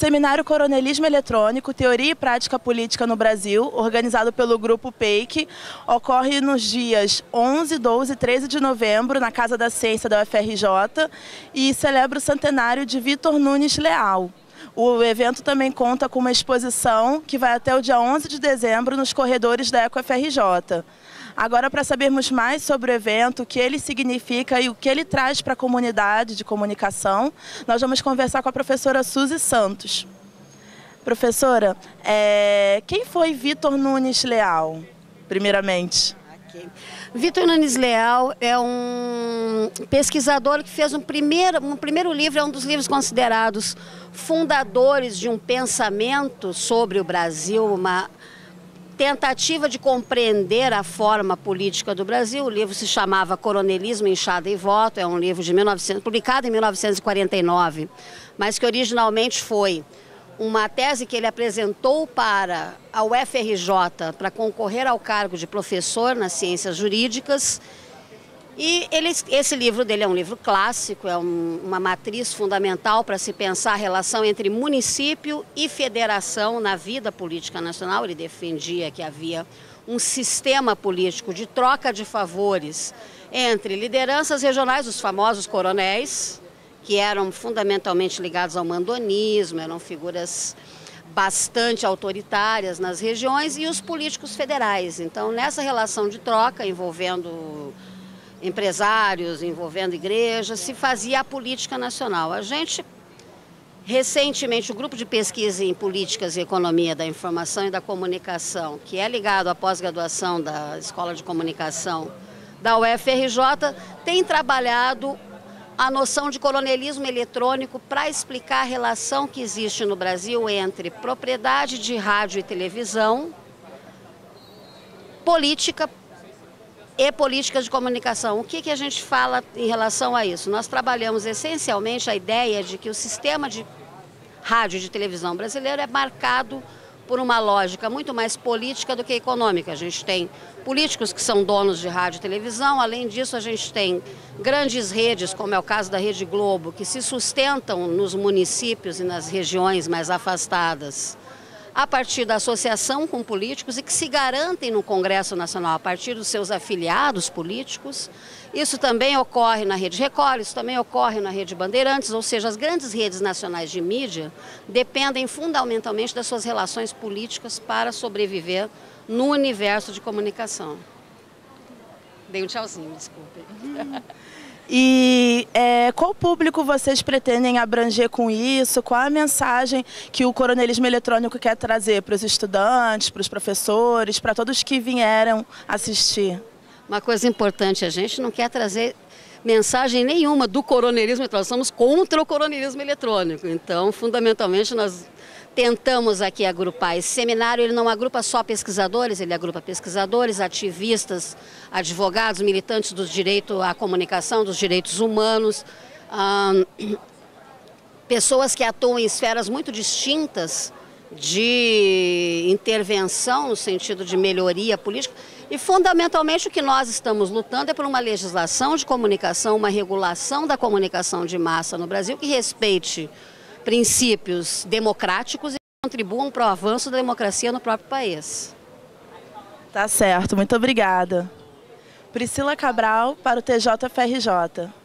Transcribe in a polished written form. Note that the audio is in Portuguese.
Seminário Coronelismo Eletrônico, Teoria e Prática Política no Brasil, organizado pelo Grupo PEIC, ocorre nos dias 11, 12 e 13 de novembro, na Casa da Ciência da UFRJ, e celebra o centenário de Vitor Nunes Leal. O evento também conta com uma exposição que vai até o dia 11 de dezembro nos corredores da EcoFRJ. Agora, para sabermos mais sobre o evento, o que ele significa e o que ele traz para a comunidade de comunicação, nós vamos conversar com a professora Suzy Santos. Professora, quem foi Vitor Nunes Leal, primeiramente? Vitor Nunes Leal é um pesquisador que fez um primeiro livro, é um dos livros considerados fundadores de um pensamento sobre o Brasil, uma tentativa de compreender a forma política do Brasil. O livro se chamava Coronelismo, Enxada e Voto, é um livro de publicado em 1949, mas que originalmente foi uma tese que ele apresentou para a UFRJ para concorrer ao cargo de professor nas ciências jurídicas. E esse livro dele é um livro clássico, é uma matriz fundamental para se pensar a relação entre município e federação na vida política nacional. Ele defendia que havia um sistema político de troca de favores entre lideranças regionais, os famosos coronéis, que eram fundamentalmente ligados ao mandonismo, eram figuras bastante autoritárias nas regiões, e os políticos federais. Então, nessa relação de troca envolvendo empresários, envolvendo igrejas, se fazia a política nacional. Recentemente, o grupo de pesquisa em políticas e economia da informação e da comunicação, que é ligado à pós-graduação da Escola de Comunicação da UFRJ, tem trabalhado a noção de coronelismo eletrônico para explicar a relação que existe no Brasil entre propriedade de rádio e televisão, política e políticas de comunicação. O que a gente fala em relação a isso? Nós trabalhamos essencialmente a ideia de que o sistema de rádio e de televisão brasileiro é marcado por uma lógica muito mais política do que econômica. A gente tem políticos que são donos de rádio e televisão, além disso a gente tem grandes redes, como é o caso da Rede Globo, que se sustentam nos municípios e nas regiões mais afastadas a partir da associação com políticos e que se garantem no Congresso Nacional a partir dos seus afiliados políticos. Isso também ocorre na Rede Record, isso também ocorre na Rede Bandeirantes, ou seja, as grandes redes nacionais de mídia dependem fundamentalmente das suas relações políticas para sobreviver no universo de comunicação. Dei um tchauzinho, desculpe. E qual público vocês pretendem abranger com isso? Qual a mensagem que o coronelismo eletrônico quer trazer para os estudantes, para os professores, para todos que vieram assistir? Uma coisa importante, a gente não quer trazer mensagem nenhuma do coronelismo eletrônico, somos contra o coronelismo eletrônico. Então, fundamentalmente, nós tentamos aqui agrupar. Esse seminário ele não agrupa só pesquisadores, ele agrupa pesquisadores, ativistas, advogados, militantes do direito à comunicação, dos direitos humanos, pessoas que atuam em esferas muito distintas de intervenção no sentido de melhoria política. E, fundamentalmente, o que nós estamos lutando é por uma legislação de comunicação, uma regulação da comunicação de massa no Brasil que respeite princípios democráticos e contribuam para o avanço da democracia no próprio país. Tá certo, muito obrigada. Priscila Cabral para o TJFRJ.